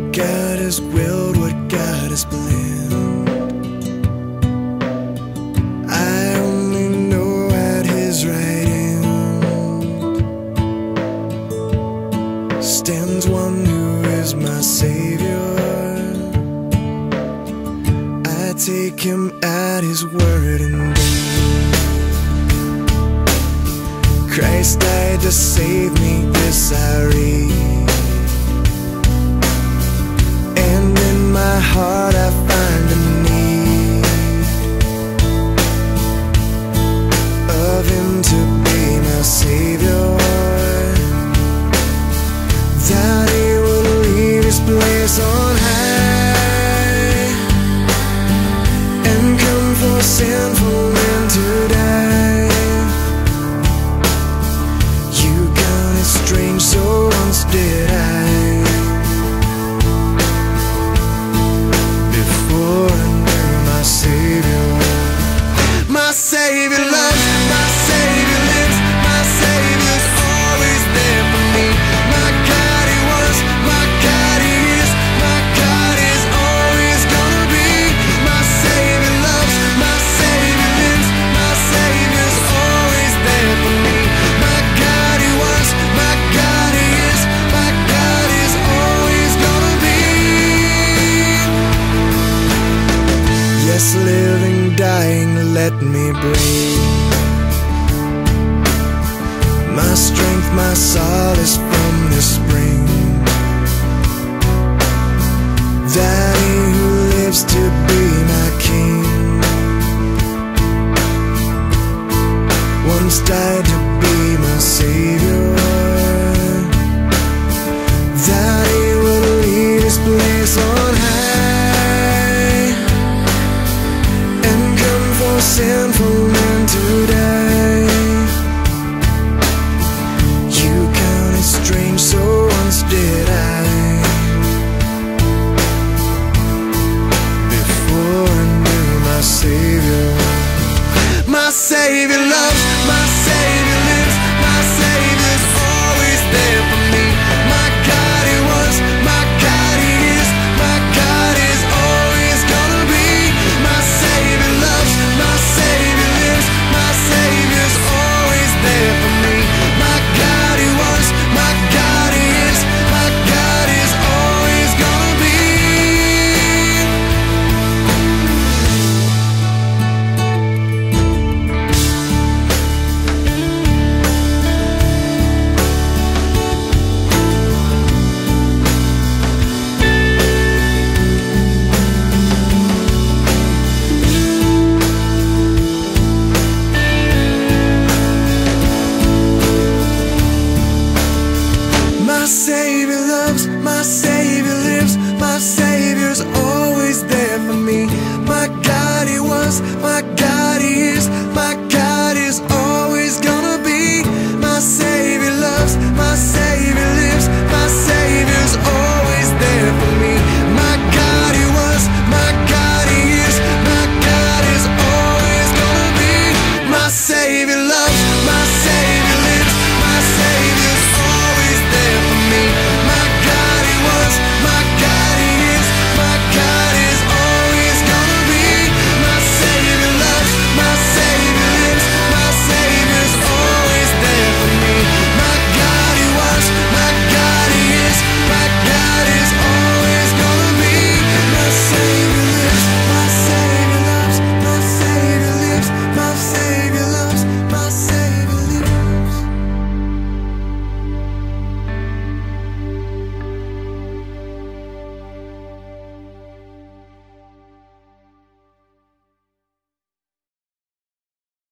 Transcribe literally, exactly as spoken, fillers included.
God has willed what God has planned. I only know at His right hand stands one who is my Savior. I take Him at His word and believe Christ died to save me, this I read. And in my heart I find a need of Him to be my Savior, that He would leave His place on high and come for sinful men to die. You counted strange, so once did I. My Savior loves, my Savior lives, my Savior's always there for me. My God, He was, my God, He is, my God is always gonna be. My Savior loves, my Savior lives, my Savior's always there for me. My God, He was, my God, He is, my God is always gonna be. Yes, living, dying, let me breathe. My strength, my solace from the spring.